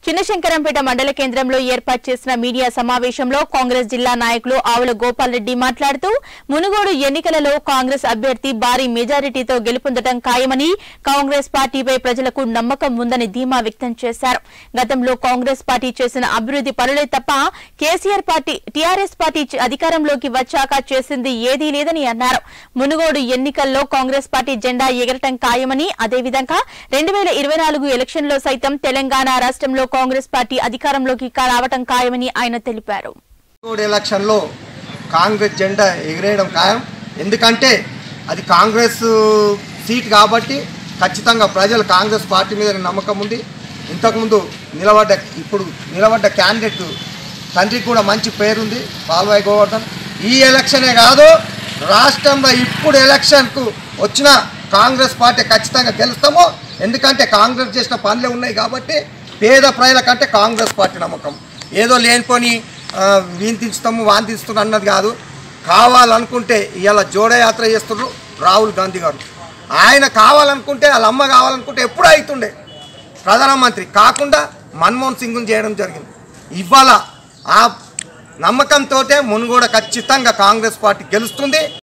చిన్నశంకరంపేట మండల కేంద్రంలో ఏర్పాటు చేసిన మీడియా సమావేశంలో కాంగ్రెస్ జిల్లా నాయకులు ఆవుల గోపాల్ రెడ్డి మాట్లాడుతూ మునుగోడు ఎన్నికలలో కాంగ్రెస్ అభ్యర్థి భారీ మెజారిటీతో గెలుపొందడం ఖాయమని కాంగ్రెస్ పార్టీపై ప్రజలకు నమ్మకం ఉందని ధీమా వ్యక్తం చేశారు. గతంలో కాంగ్రెస్ పార్టీ చేసిన అభివృద్ధి పనులే తప్ప కేసీఆర్ పార్టీ టీఆర్ఎస్ పార్టీ అధికారంలోకి వచ్చాక చేసింది ఏదీ లేదని అన్నారు. మునుగోడు ఎన్నికల్లో కాంగ్రెస్ పార్టీ జెండా ఎగరటం ఖాయమని, అదేవిధంగా 2024 ఎలక్షన్లో సైతం తెలంగాణ రాష్ట్రంలో కాంగ్రెస్ పార్టీ అధికారంలోకి రావటం ఖాయమని ఆయన తెలిపారు. ఎలక్షన్లో కాంగ్రెస్ జెండా ఎగిరేయడం ఖాయం. ఎందుకంటే అది కాంగ్రెస్ సీట్ కాబట్టి ఖచ్చితంగా ప్రజలు కాంగ్రెస్ పార్టీ మీద నమ్మకం ఉంది. ఇంతకుముందు ఇప్పుడు నిలబడ్డ క్యాండిడేట్ తండ్రికి కూడా మంచి పేరుంది, పాల్వాయి గోవర్ధన్. ఈ ఎలక్షనే కాదు, రాష్ట్రంలో ఇప్పుడు ఎలక్షన్కు వచ్చిన కాంగ్రెస్ పార్టీ ఖచ్చితంగా గెలుస్తాము. ఎందుకంటే కాంగ్రెస్ చేసిన పనులే ఉన్నాయి కాబట్టి పేద ప్రజల కంటే కాంగ్రెస్ పార్టీ నమ్మకం. ఏదో లేనిపోని వీంతిస్తాము వాంతిస్తున్నాం అన్నది కాదు. కావాలనుకుంటే ఇలా జోడయాత్ర చేస్తున్నారు రాహుల్ గాంధీ గారు. ఆయన కావాలనుకుంటే వాళ్ళ అమ్మ కావాలనుకుంటే ఎప్పుడూ అవుతుండే ప్రధానమంత్రి, కాకుండా మన్మోహన్ సింగ్ను చేయడం జరిగింది. ఇవాళ ఆ నమ్మకంతో మునుగోడ ఖచ్చితంగా కాంగ్రెస్ పార్టీ గెలుస్తుంది.